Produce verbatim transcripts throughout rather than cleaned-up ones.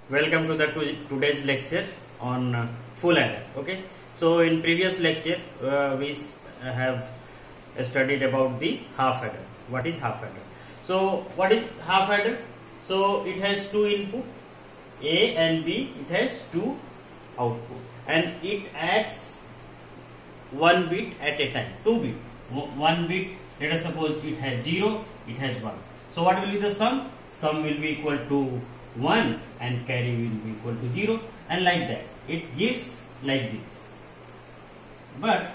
Welcome to the to today's lecture on uh, full adder. Okay, so in previous lecture uh, we have studied about the half adder. What is half adder? So what is half adder? So it has two input A and B. It has two output and it adds one bit at a time. Two bit. One bit. Let us suppose it has zero. It has one. So what will be the sum? Sum will be equal to one and carry will be equal to zero, and like that it gives like this. But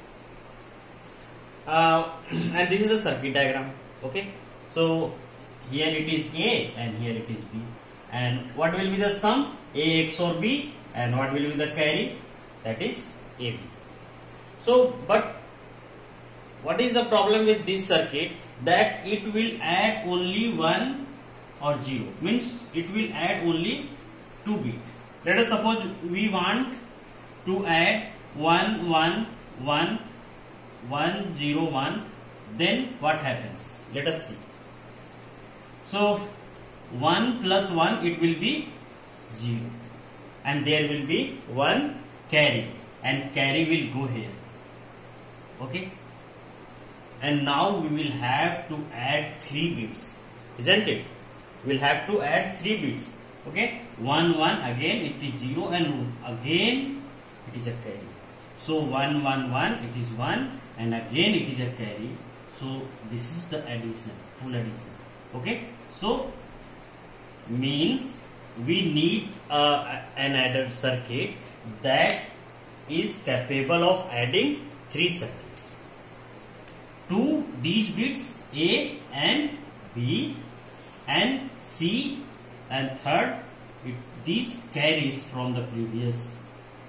uh, and this is a circuit diagram. Okay, so here it is A and here it is B, and what will be the sum? A X O R B, and what will be the carry? That is A B. So but what is the problem with this circuit? That it will add only one or zero, means it will add only two bit. Let us suppose we want to add one one one one zero one, then what happens? Let us see. So one plus one, it will be zero, and there will be one carry, and carry will go here. Okay, and now we will have to add three bits, isn't it? We'll have to add three bits. Okay, one one, again it is zero, and again it is a carry. So one one one, it is one, and again it is a carry. So this is the addition, full addition. Okay, so means we need uh, an adder circuit that is capable of adding three circuits. Two these bits A and B and C, and third it, these carries from the previous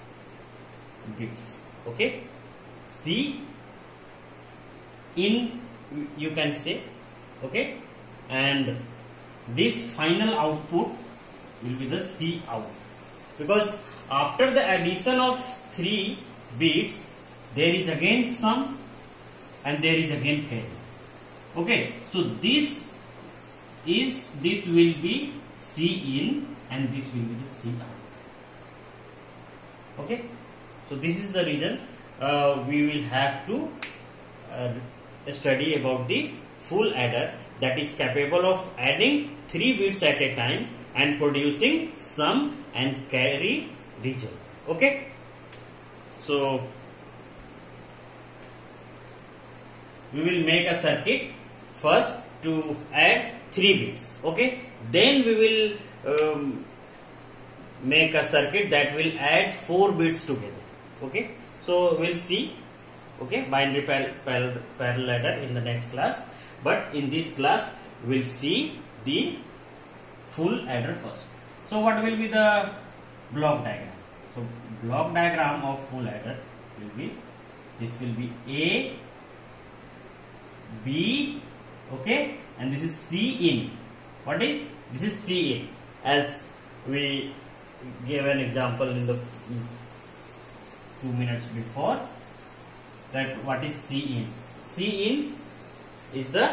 bits. Okay, C in, you can say. Okay, and this final output will be the C out, because after the addition of three bits there is again sum and there is again carry. Okay, so this is this will be C in and this will be the C out. Okay, so this is the reason uh, we will have to uh, study about the full adder that is capable of adding three bits at a time and producing sum and carry result. Okay, so we will make a circuit first to add three bits. Okay, then we will um, make a circuit that will add four bits together. Okay, so we'll see. Okay, binary par par parallel adder in the next class, but in this class we'll see the full adder first. So what will be the block diagram? So block diagram of full adder will be, this will be A, B, okay, and this is C in. What is this? Is C in, as we gave an example in the two minutes before. That what is C in? C in is the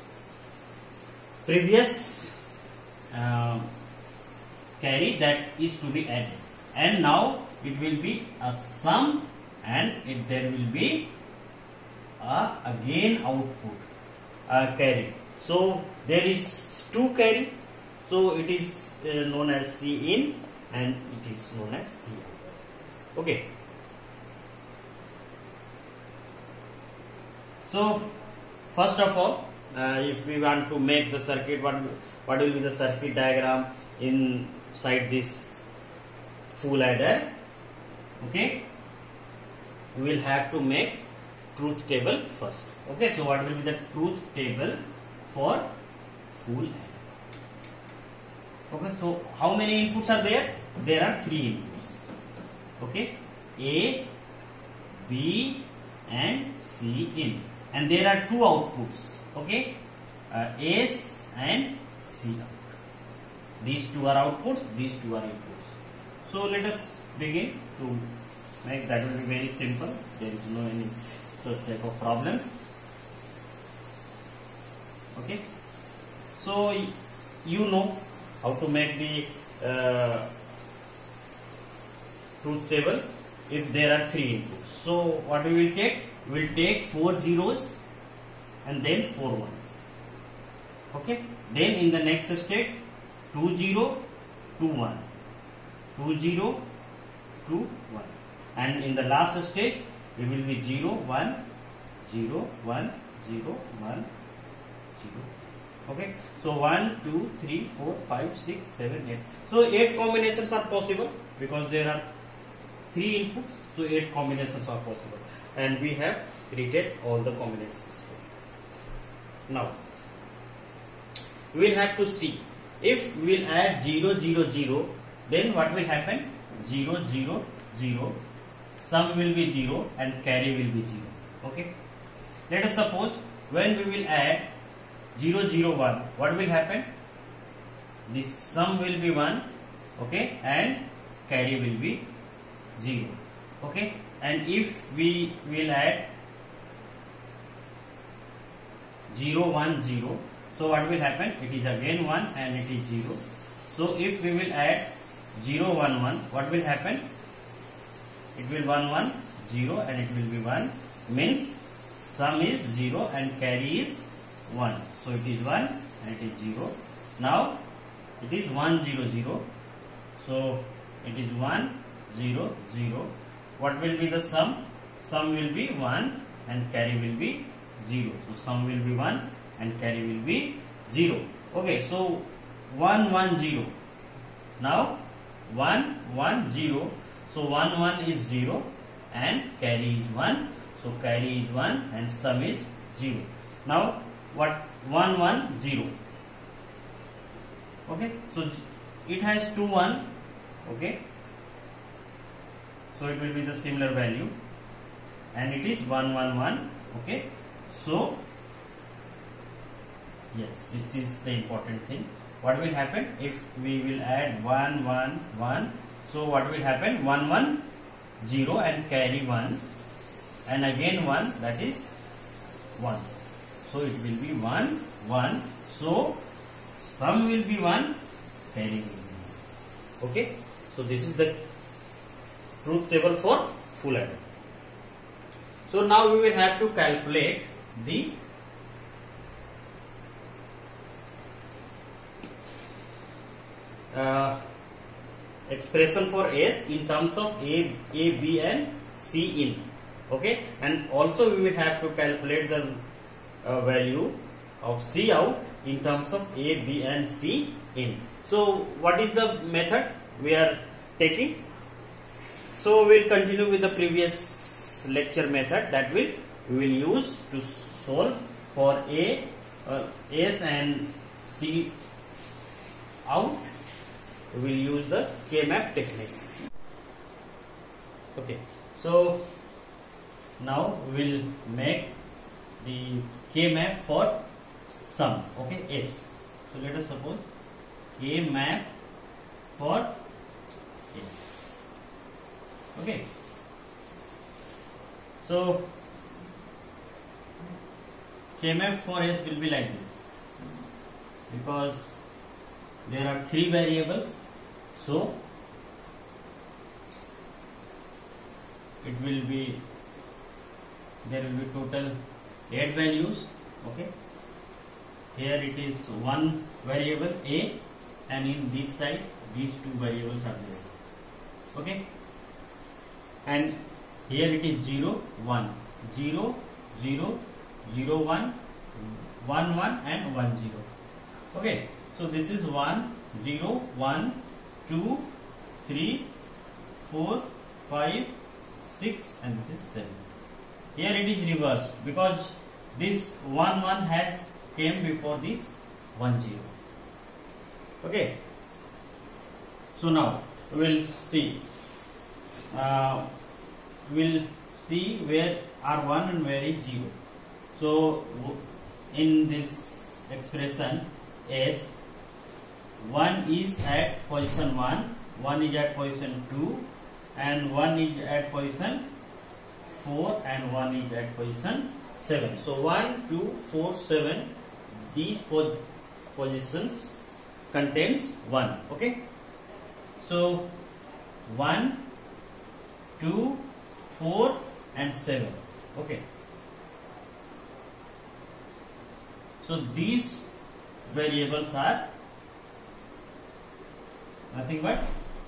previous uh, carry that is to be added, and now it will be a sum, and it there will be a again output, a carry. So there is two carry, so it is uh, known as C in and it is known as C out. Okay, so first of all, uh, if we want to make the circuit, what what will be the circuit diagram inside this full adder? Okay, we will have to make truth table first. Okay, so what will be the truth table for full adder? Okay, so how many inputs are there? There are three inputs. Okay, A, B and C in, and there are two outputs. Okay, uh, S and C out. These two are outputs, these two are inputs. So let us begin to make. That will be very simple. There is no any such type of problems. Okay, so you know how to make the uh, truth table if there are three inputs. So what we will take? We will take four zeros and then four ones. Okay. Then in the next state, two zero, two one, two zero, two one, and in the last stage it will be zero one, zero one, zero one, zero. Okay. So one, two, three, four, five, six, seven, eight. So eight combinations are possible because there are three inputs. So eight combinations are possible, and we have written all the combinations. Now we will have to see if we will add zero zero zero, then what will happen? Zero zero zero, sum will be zero and carry will be zero. Okay. Let us suppose when we will add zero zero one, what will happen? This sum will be one, okay, and carry will be zero. Okay. And if we will add zero one zero, so what will happen? It is again one and it is zero. So if we will add zero one one, what will happen? It will one one zero and it will be one, means sum is zero and carry is one. So it is one and it is zero. Now it is one zero zero. So it is one zero zero. What will be the sum? Sum will be one and carry will be zero. So sum will be one and carry will be zero. Okay, so one one zero. Now one one zero. So one one is zero and carry is one. So carry is one and sum is zero. Now what? one one zero. Okay, so it has two one. Okay, so it will be the similar value, and it is one one one. Okay, so yes, this is the important thing. What will happen if we will add one one one? So what will happen? one one zero and carry one, and again one, that is one. So it will be one one. So sum will be one, carry will be one. Okay. So this is the truth table for full adder. So now we will have to calculate the uh, expression for S in terms of A, A, B and C in. Okay, and also we will have to calculate the uh, value of C out in terms of A, B and C in. So what is the method we are taking? So we will continue with the previous lecture method that will we will use to solve for A, uh, S and C out. We will use the K-map technique. Okay, so now we will make the K-map for sum. Okay, S. So let us suppose K-map for S. Okay, so K-map for S will be like this, because there are three variables. So it will be, there will be total eight values. Okay, here it is one variable A, and in this side these two variables are there. Okay, and here it is zero one, zero zero, zero one, one one and one zero. Okay, so this is one zero one two three four five six and this is seven. Here it is reversed because this one one has came before this one zero. Okay, so now we will see uh, we will see where R one and where is zero. So in this expression S, one is at position one, one is at position two, and one is at position four, and one is at position seven. So one, two, four, seven, these po positions contains one. Okay, So one, two, four and seven. Okay. So these variables are nothing but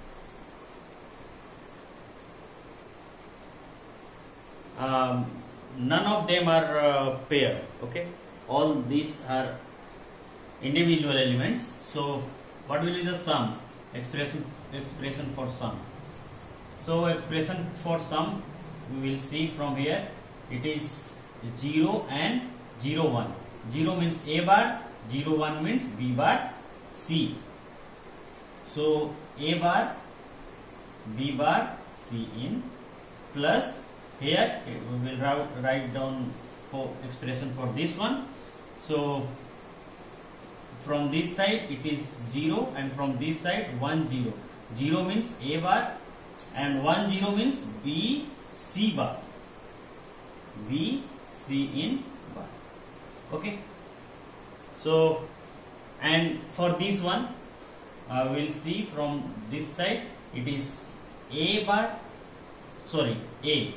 um, none of them are uh, pair. Okay, all these are individual elements. So what will be the sum? Expression expression for sum. So expression for sum we will see from here. It is zero and zero one. Zero means A bar, zero one means B bar, C. So A bar, B bar, C in, plus here we will write down for expression for this one. So from this side it is zero and from this side one zero. Zero means A bar and one zero means B, C bar. B, C in bar. Okay. So and for this one uh, we will see from this side it is A bar, sorry A,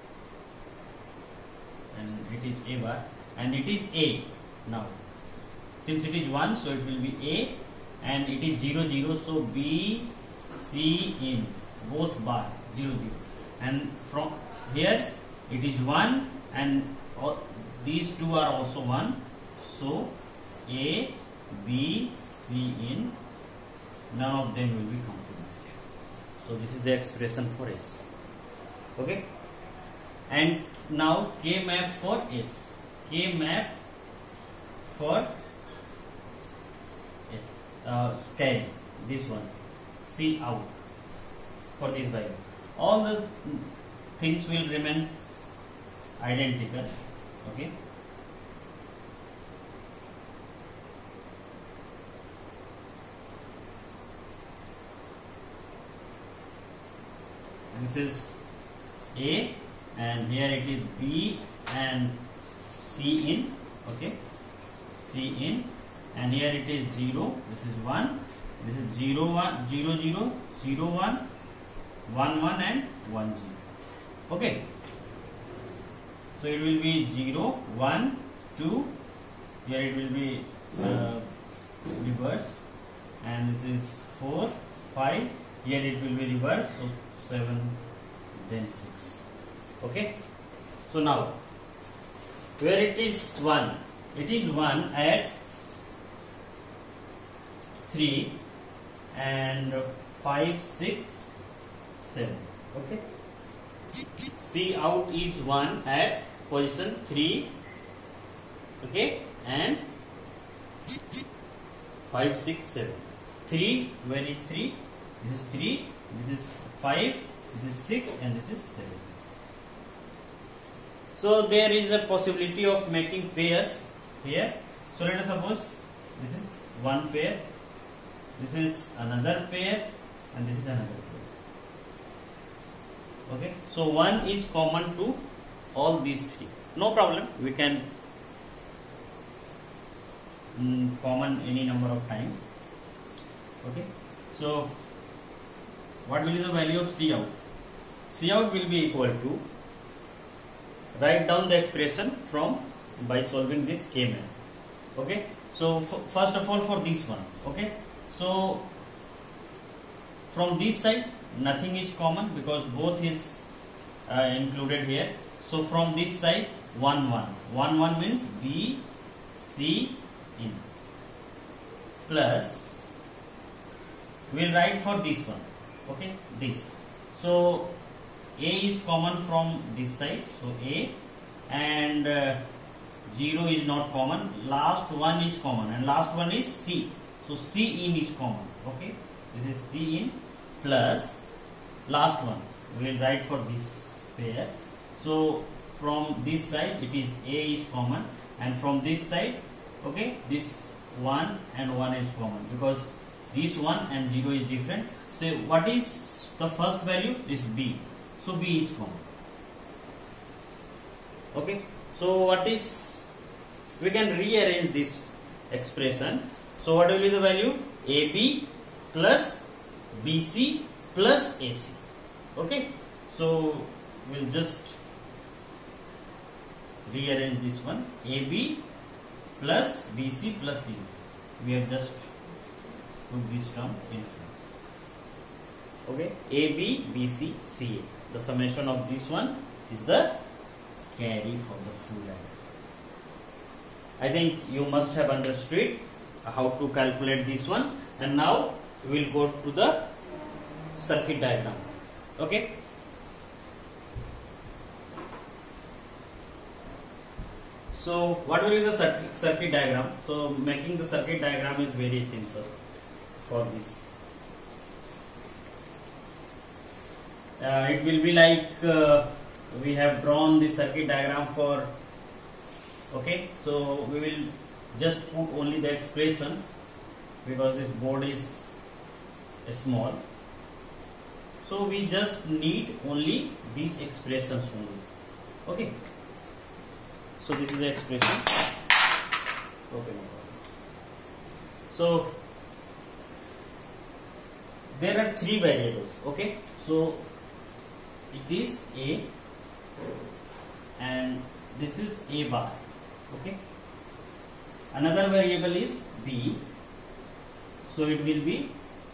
and it is A bar and it is A now. Since it is one, so it will be A, and it is zero zero, so B, C in both bar zero zero, and from here it is one and all, these two are also one, so A, B, C in, none of them will be complementary. So this is the expression for S. Okay, and now K map for S. K map for Uh, scale, this one, C out for this value. All the things will remain identical. Okay. This is A and here it is B and C in. Okay, C in. And here it is zero, this is one, this is zero, one, zero, zero, zero, one, one, one and one, zero. Okay. So it will be zero, one, two, here it will be uh, reverse, and this is four, five, here it will be reverse, so seven, then six. Okay. So now, where it is one, it is one at three and five, six, seven. Okay. C out is one at position three. Okay, and five, six, seven. Three, where is three? This is three. This is five. This is six, and this is seven. So there is a possibility of making pairs here. So let us suppose this is one pair. This is another pair and this is another pair. Okay, so one is common to all these three. No problem, we can mm, common any number of times. Okay, so what will be the value of C out? C out will be equal to, write down the expression from by solving this K map. Okay, so first of all for this one. Okay. So from this side nothing is common because both is uh, included here. So from this side one one. one one means B, C in, plus we will write for this one. Okay, this. So A is common from this side. So A and uh, zero is not common. Last one is common and last one is C. So C in is common. Okay, this is C in plus last one we will write for this pair. So from this side it is A is common and from this side, okay, this one and one is common because this one and zero is different. So what is the first value? Is B. So B is common. Okay, so what is, we can rearrange this expression. So what will be the value? A B plus B C plus A C. Okay, so we'll just rearrange this one. A B plus B C plus C. We have just put this term in front. Okay, A B B C C A. The summation of this one is the carry for the full diagram. I think you must have understood how to calculate this one, and now we will go to the circuit diagram. Okay. So what will be the circuit, circuit diagram? So making the circuit diagram is very simple for this. Uh, it will be like uh, we have drawn the circuit diagram for. Okay, so we will just put only the expressions because this board is small. So we just need only these expressions only. Okay. So this is the expression. Okay. So there are three variables. Okay. So it is A and this is A bar. Okay. Another variable is B. So it will be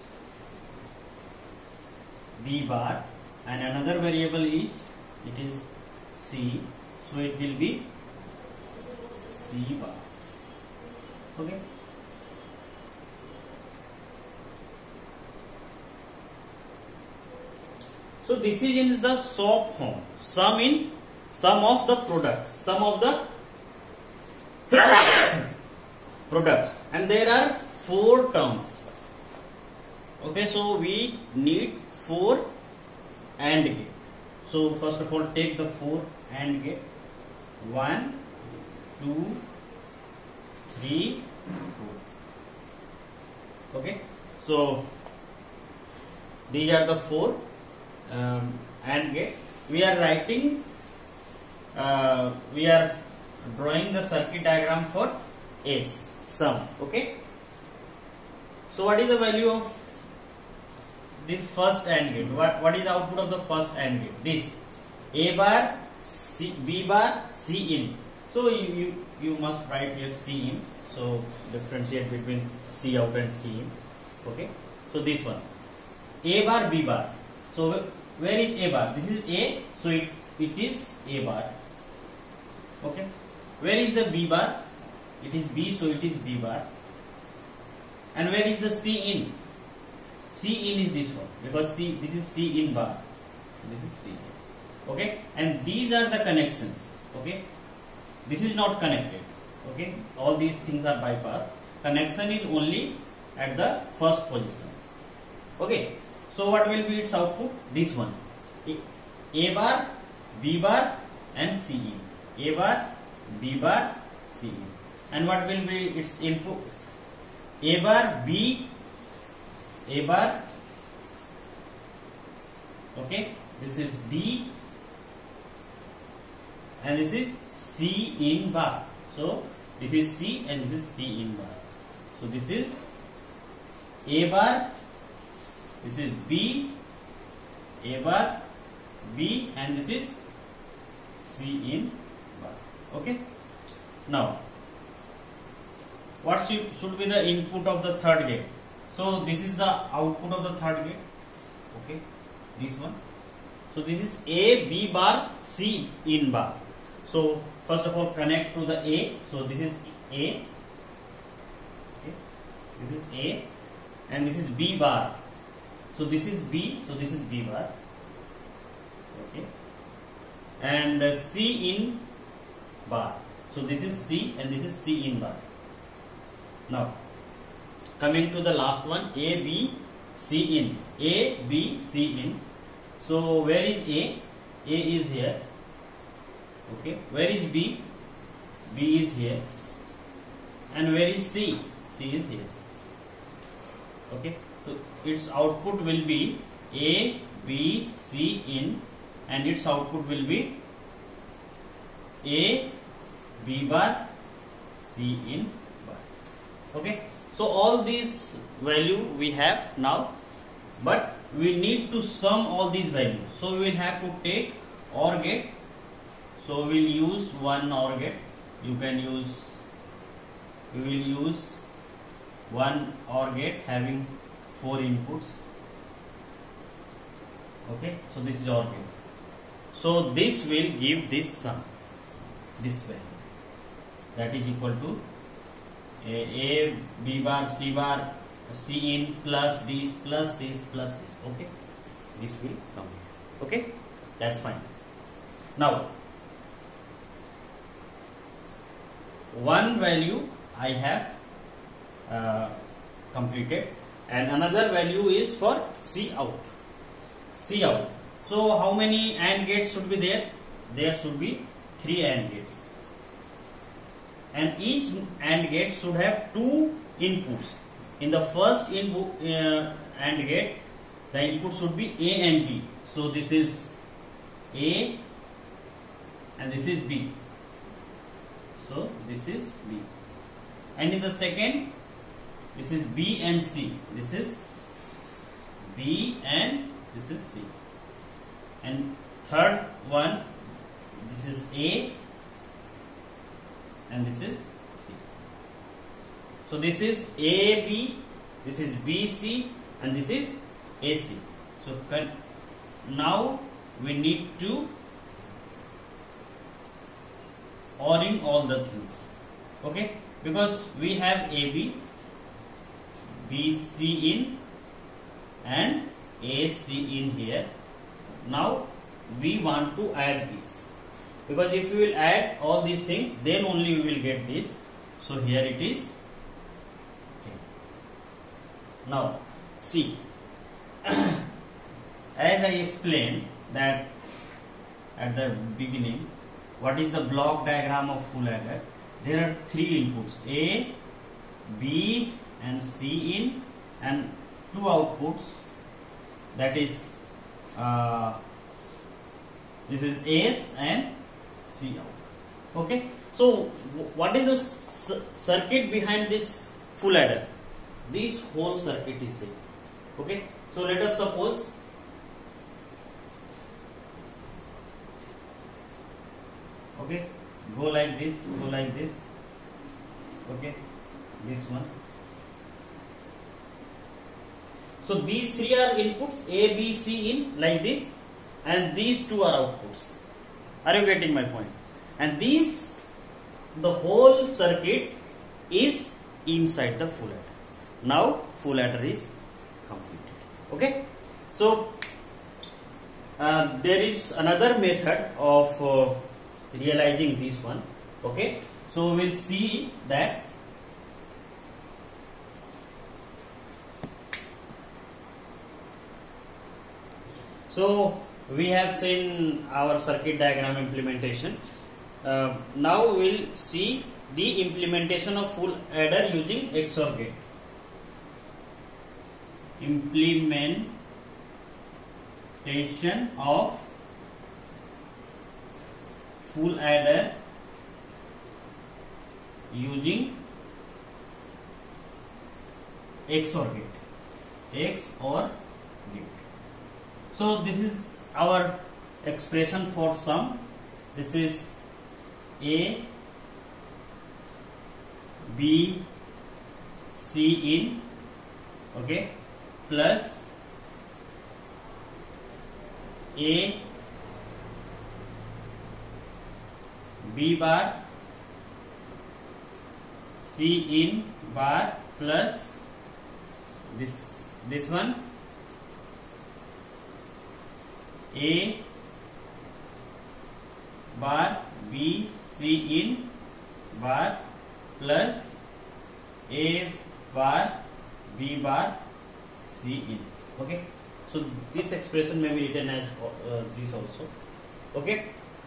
B bar, and another variable is it is C. So it will be C bar. Okay. So this is in the shop form. Sum in sum of the products. Sum of the products, and there are four terms. Okay, so we need four AND gate. So first of all, take the four AND gate. One, two, three, four. Okay, so these are the four um, AND gate. We are writing. Uh, we are drawing the circuit diagram for S, sum. Okay. So what is the value of this first AND gate? What, what is the output of the first AND gate? This A bar, C, B bar, C in. So you, you, you must write here C in. So differentiate between C out and C in. Okay. So this one. A bar, B bar. So where is A bar? This is A. So it, it is A bar. Okay. Where is the B bar? It is B, so it is B bar. And where is the C in? C in is this one, because C, this is C in bar. This is C in. Okay. And these are the connections. Okay. This is not connected. Okay. All these things are bypass. Connection is only at the first position. Okay. So what will be its output? This one. A, A bar, B bar and C in. A bar, B bar, C in. And what will be its input? A bar, B, A bar. Okay. This is B and this is C in bar. So this is C and this is C in bar. So this is A bar, this is B, A bar, B, and this is C in bar. Okay. Now what should, should be the input of the third gate? So this is the output of the third gate. Okay, this one. So this is A, B bar, C in bar. So first of all, connect to the A. So this is A. Okay. This is A, and this is B bar. So this is B. So this is B bar. Okay. And uh, C in bar. So this is C, and this is C in bar. Now coming to the last one, A, B, C in. A, B, C in. So where is A? A is here. Okay. Where is B? B is here. And where is C? C is here. Okay. So its output will be A, B, C in, and its output will be A, B bar, C in bar. Okay. So all these value we have now. but we need to sum all these values. So we will have to take OR gate. So we will use one OR gate. You can use, we will use one OR gate having four inputs. Okay, so this is OR gate. So this will give this sum, this value, that is equal to a, a B bar, C bar, C in plus this, plus this, plus this. Okay, this will come here. Okay, that's fine. Now, one value I have uh, completed, and another value is for C out. C out. So how many AND gates should be there? There should be three AND gates, and each AND gate should have two inputs. In the first input uh, AND gate, the input should be A and B. So this is A and this is B. So this is B. And in the second, this is B and C. This is B and this is C. And third one, this is A and this is C. So this is A B, this is B C, and this is A C. So now we need to ORing all the things. Okay, because we have A B, B C in and A C in here. Now we want to add this, because if you will add all these things, then only we will get this. So here it is. Okay. Now see, as I explained that at the beginning, what is the block diagram of full adder? There are three inputs, A, B and C in, and two outputs, that is uh, this is A and C out. Okay, so what is the circuit behind this full adder? This whole circuit is there. Okay, so let us suppose okay, go like this, go like this. Okay, this one. So these three are inputs, A, B, C in, like this, and these two are outputs. Are you getting my point? And these, the whole circuit is inside the full adder. Now full adder is completed. Okay, so uh, there is another method of uh, realizing this one. Okay, so we will see that. So we have seen our circuit diagram implementation. Uh, now we will see the implementation of full adder using X O R gate. Implementation of full adder using X O R gate. X O R gate. So this is our expression for sum. This is A, B, C in, okay, plus A, B bar, C in bar, plus this this one, A bar, B, C in bar, plus A bar, B bar, C in. Okay, so this expression may be written as uh, this also. Okay,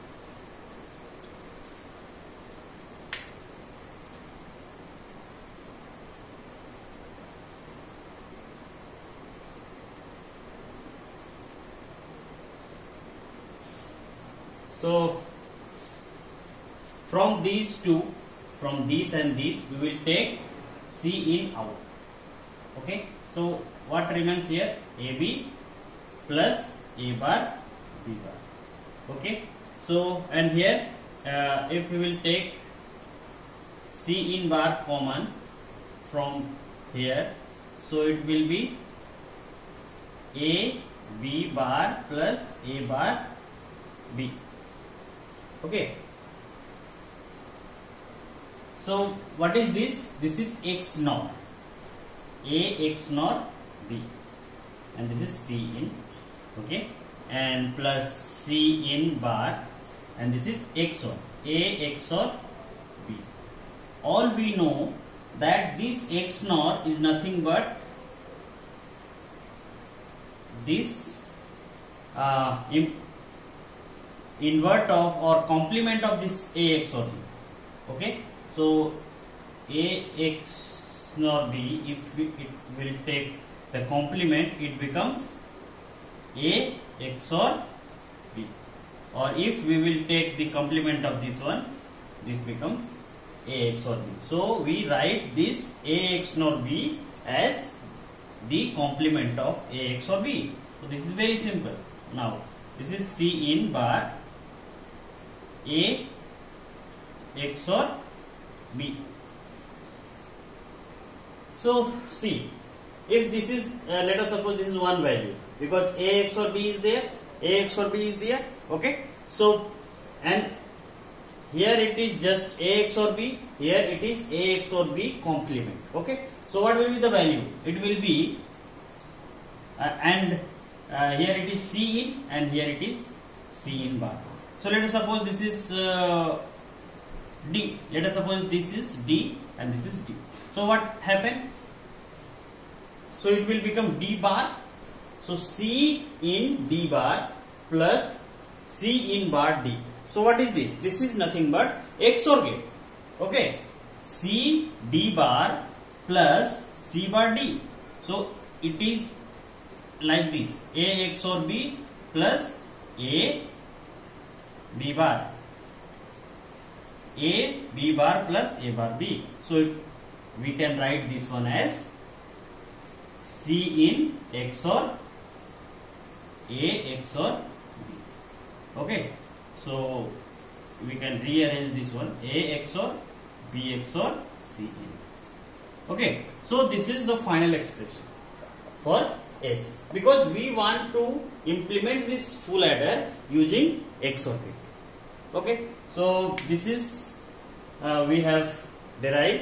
so from these two, from these and these, we will take C in out. Okay, so what remains here? A B plus A bar B bar. Okay. So and here uh, if we will take C in bar common from here, so it will be A B bar plus A bar B. Okay. So what is this? This is X naught. A X naught B, and this is C in. Okay, and plus C in bar, and this is X O R. A X O R B. All we know that this X naught is nothing but this uh, invert of or complement of this A X O R B. Okay, so A X naught B, if we, it will take the complement, it becomes A X O R B. Or if we will take the complement of this one, this becomes A X O R B. So we write this A X naught B as the complement of A X O R B. So this is very simple. Now this is C in bar A X O R B. So see, if this is uh, let us suppose this is one value, because A X O R B is there, A X O R B is there. Okay, so and here it is just A X O R B, here it is A X O R B complement. Okay, so what will be the value? It will be uh, and uh, here it is C in and here it is C in bar. So let us suppose this is uh, D. Let us suppose this is D and this is D. So what happened? So it will become D bar. So C in D bar plus C in bar D. So what is this? This is nothing but X O R gate. Okay. C D bar plus C bar D. So it is like this. A X O R B plus A B bar. A B bar plus A bar B. So it, we can write this one as C in X O R A X O R B. Okay. So we can rearrange this one A X O R B X O R C in. Okay. So this is the final expression for S, because we want to implement this full adder using X O R gate. Okay. So this is uh, we have derived.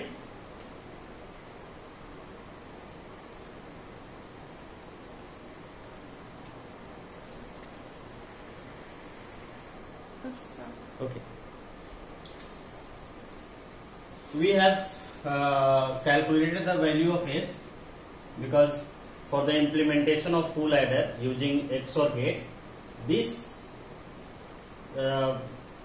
Okay. We have uh, calculated the value of S, because for the implementation of full adder using X O R gate, this uh,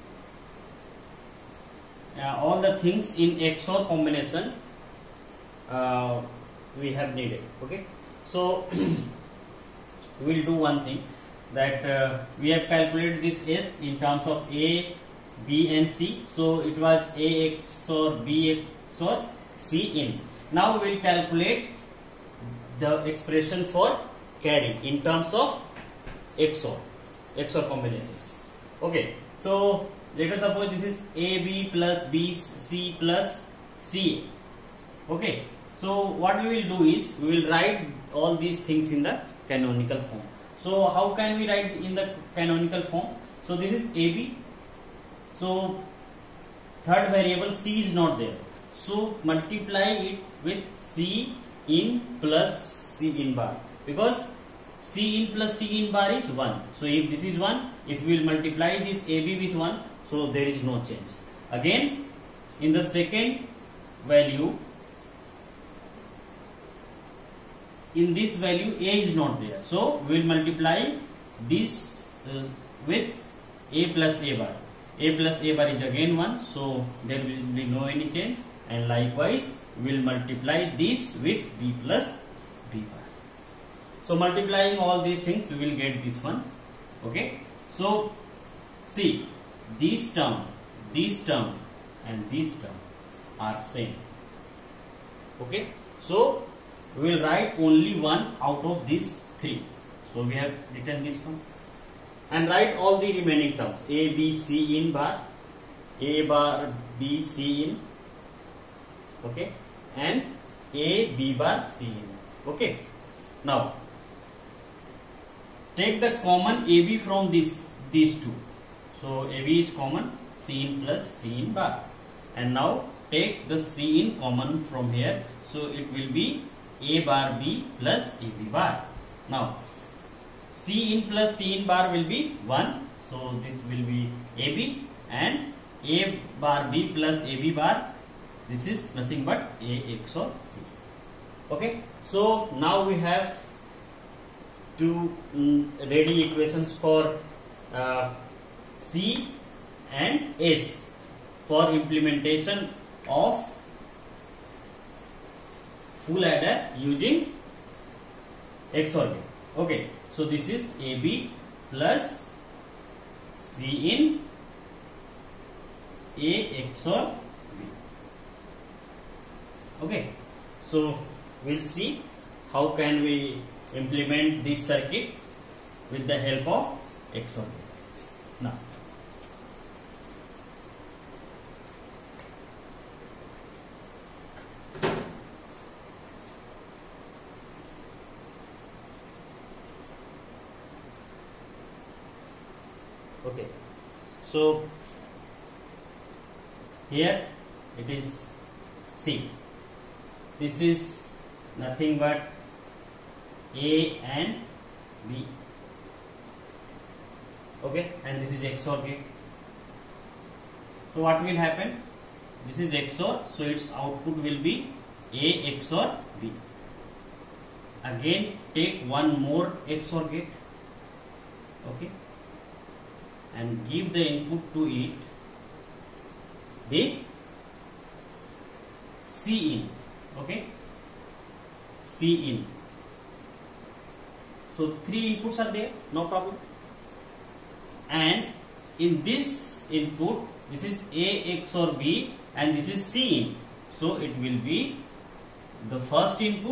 uh, all the things in X O R combination uh, we have needed. Okay, so we will do one thing, that uh, we have calculated this S in terms of A, B and C. So it was A X O R B X O R C in. Now we will calculate the expression for carry in terms of X O R, X O R combinations. Okay, so let us suppose this is A B plus B C plus C. Okay, so what we will do is we will write all these things in the canonical form. So how can we write in the canonical form? So this is A B. So third variable C is not there. So multiply it with C in plus C in bar, because C in plus C in bar is one. So if this is one, if we will multiply this A B with one, so there is no change. Again, in the second value, in this value A is not there. So we will multiply this uh, with A plus A bar. A plus A bar is again one, so there will be no any change. And likewise, we will multiply this with B plus B bar. So multiplying all these things, we will get this one. Okay. So see, this term, this term and this term are same. Okay. So we will write only one out of these three. So we have written this one and write all the remaining terms. A, B, C in bar, A bar, B, C in, okay, and A, B bar, C in. Okay. Now take the common A B from this these two. So A B is common, C in plus C in bar, and now take the C in common from here. So it will be A bar B plus A B bar. Now C in plus C in bar will be one. So this will be A B, and A bar B plus A B bar, this is nothing but A X O R B. Okay. So now we have two um, ready equations for uh, C and S for implementation of full adder using X O R gate. Okay, so this is A B plus C in A X O R B. Okay, so we'll see how can we implement this circuit with the help of X O R gate. Now okay, so here it is C. This is nothing but A and B. Okay, and this is X O R gate. So what will happen? This is X O R, so its output will be A X O R B. Again take one more X O R gate, okay, and give the input to it the C in, okay, C in. So three inputs are there, no problem. And in this input, this is A X O R B and this is C in. So it will be the first input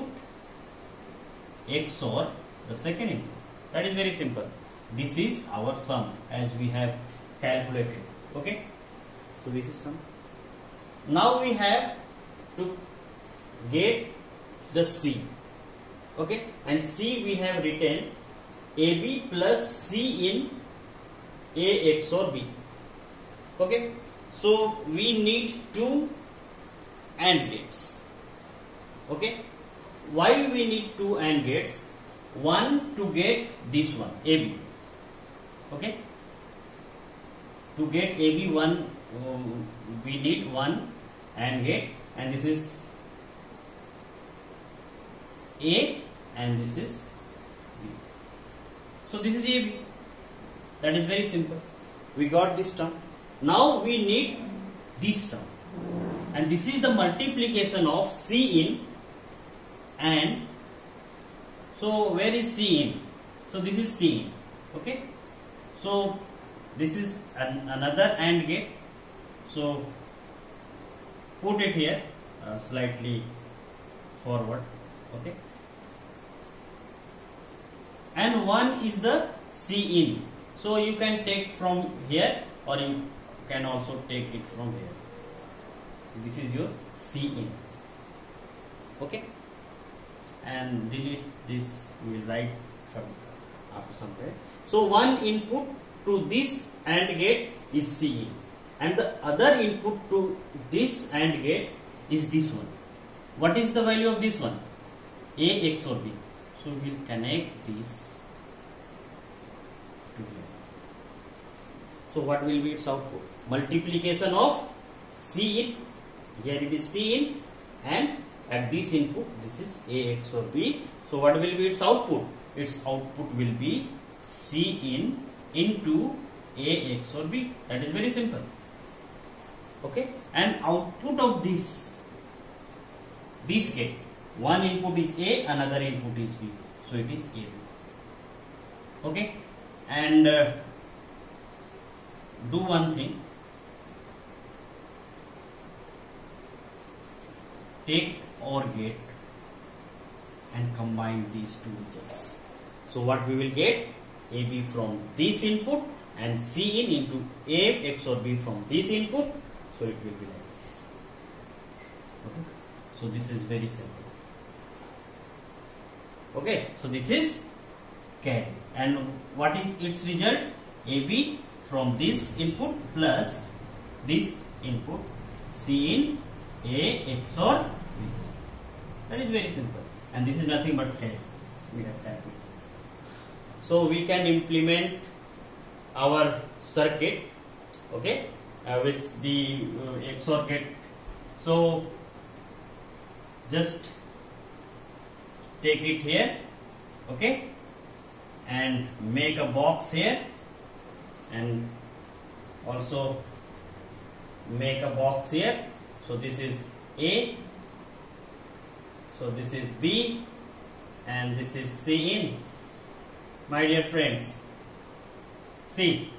X O R the second input. That is very simple. This is our sum as we have calculated. Okay. So this is sum. Now we have to get the C. Okay, and C we have written A B plus C in A X O R B. Okay, so we need two AND gates. Okay, why we need two AND gates? One to get this one A B. Okay, to get A B one um, we need one AND gate, and this is A and this is B. So this is A B. That is very simple. We got this term. Now we need this term, and this is the multiplication of C in and. So where is C in? So this is C in. Okay. So this is an, another AND gate. So put it here uh, slightly forward. Okay. And one is the C in. So you can take from here or you can also take it from here. This is your C in. Okay. And delete this, we will write from after some time. So one input to this AND gate is C in, and the other input to this AND gate is this one. What is the value of this one? A X O R B. So we will connect this to here. So what will be its output? Multiplication of C in. Here it is C in, and at this input this is A X O R B. So what will be its output? Its output will be C in into A X O R B. That is very simple. Okay, and output of this this gate, one input is A, another input is B. So it is A B. Okay, and uh, do one thing. Take OR gate and combine these two digits. So what we will get? A B from this input and C in into A X or B from this input. So it will be like this. Okay. So this is very simple. Okay. So this is carry. And what is its result? A B from this input plus this input C in A X or B. That is very simple. And this is nothing but carry. We have typed it. So we can implement our circuit, okay, uh, with the uh, X O R gate. So just take it here, okay, and make a box here, and also make a box here. So this is A, so this is B, and this is C in. My dear friends, see,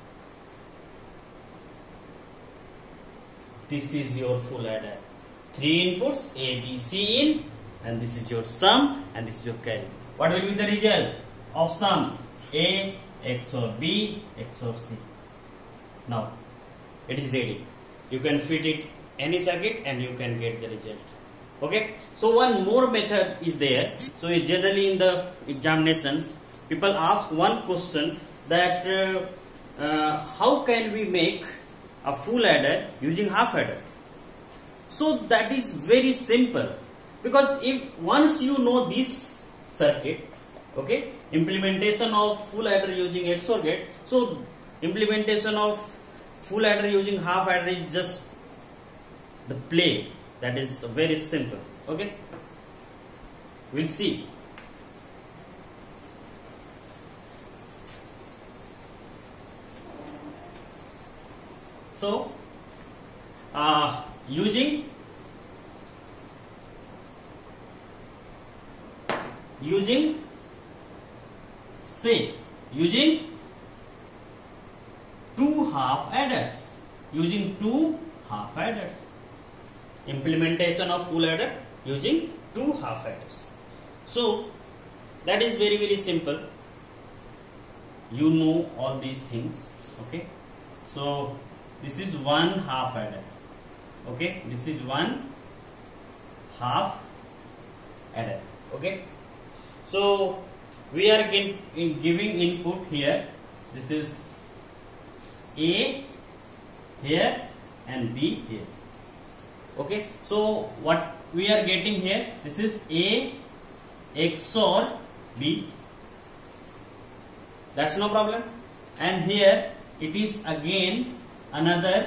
this is your full adder. Three inputs, A, B, C in, and this is your sum, and this is your carry. What will be the result of sum? A, X O R B, X O R C. Now, it is ready. You can fit it any circuit and you can get the result. Okay. So one more method is there. So generally in the examinations, people ask one question that uh, uh, how can we make a full adder using half adder? So that is very simple, because if once you know this circuit, okay, implementation of full adder using X O R gate, so implementation of full adder using half adder is just the play. That is very simple. Okay, we'll see. So, uh, using using say using two half adders, using two half adders, implementation of full adder using two half adders. So that is very very simple. You know all these things. Okay, so this is one half adder. Okay, this is one half adder. Okay, so we are in, in giving input here. This is A here and B here. Okay, so what we are getting here, this is A X O R B. That's no problem. And here it is again another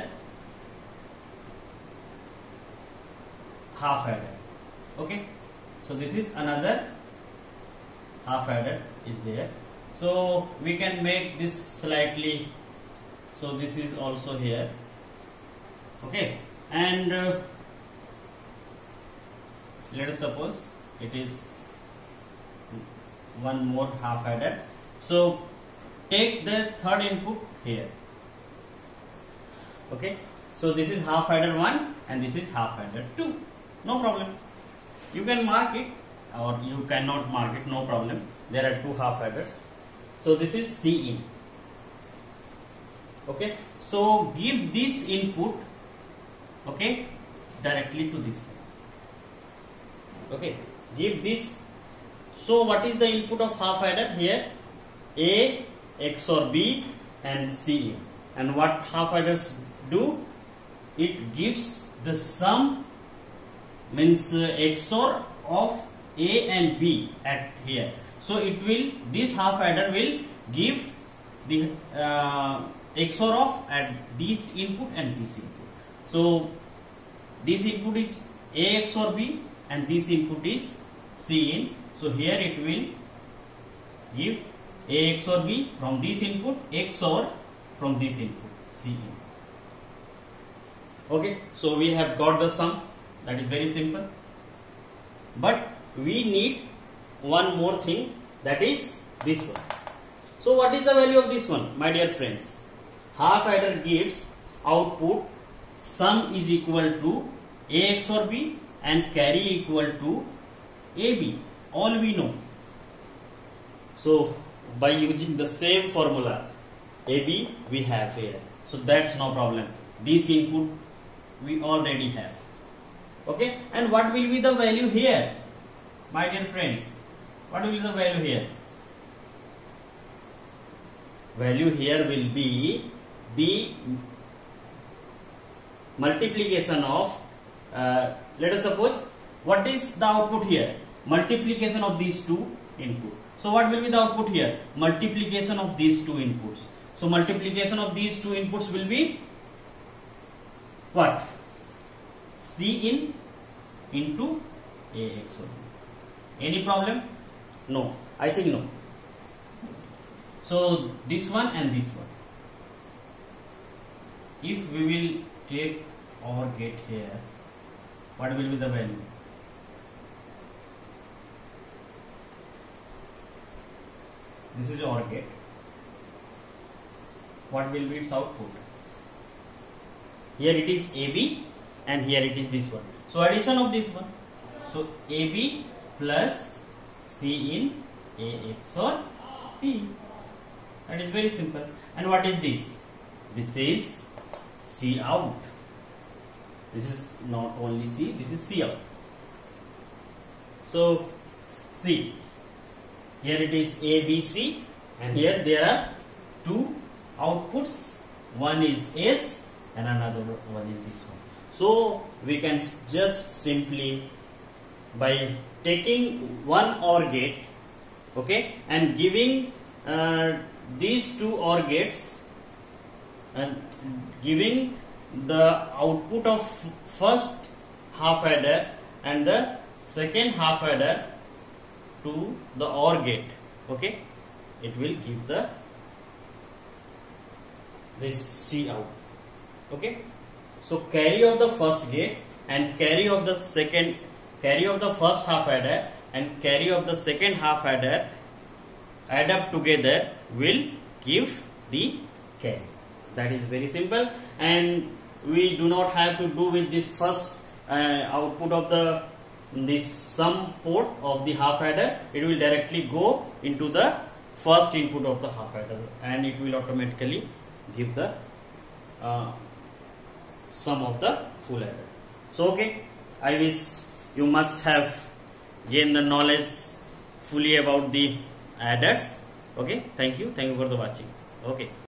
half adder. Okay, so this is another half adder is there. So we can make this slightly, so this is also here. Okay, and uh, let us suppose it is one more half adder. So take the third input here. Okay, so this is half adder one and this is half adder two. No problem. You can mark it or you cannot mark it, no problem. There are two half adders. So this is C in. Okay, so give this input, okay, directly to this one. Okay, give this. So what is the input of half adder here? A, X O R B and C in. And what half adders do? It gives the sum, means uh, X O R of A and B at here. So it will, this half adder will give the uh, X O R of at this input and this input. So this input is A X O R B and this input is C in. So here it will give A X O R B from this input, X O R from this input, C in. Okay, so we have got the sum. That is very simple. But we need one more thing, that is this one. So what is the value of this one, my dear friends? Half adder gives output sum is equal to A X O R B and carry equal to A B all we know. So by using the same formula A B we have here, so that's no problem. This input we already have. Okay, and what will be the value here, my dear friends? What will be the value here? Value here will be the multiplication of, uh, let us suppose, what is the output here? Multiplication of these two inputs. So what will be the output here? Multiplication of these two inputs. So multiplication of these two inputs will be what? C in into A X O B. Any problem? No. I think no. So this one and this one. If we will take OR gate here, what will be the value? This is OR gate. What will be its output? Here it is A B and here it is this one. So addition of this one. So A B plus C in A X O B. That is very simple. And what is this? This is C out. This is not only C, this is C out. So see, here it is A B C and here there are two outputs. One is S and another one is this one. So we can just simply, by taking one OR gate, okay, and giving uh, these two OR gates and giving the output of first half adder and the second half adder to the OR gate, okay, it will give the this C out. Okay, so carry of the first gate and carry of the second, carry of the first half adder and carry of the second half adder add up together will give the carry. That is very simple, and we do not have to do with this first uh, output of the this sum port of the half adder. It will directly go into the first input of the half adder and it will automatically give the uh, sum of the full adder. So okay, I wish you must have gained the knowledge fully about the adders. Okay, thank you, thank you for the watching. Okay.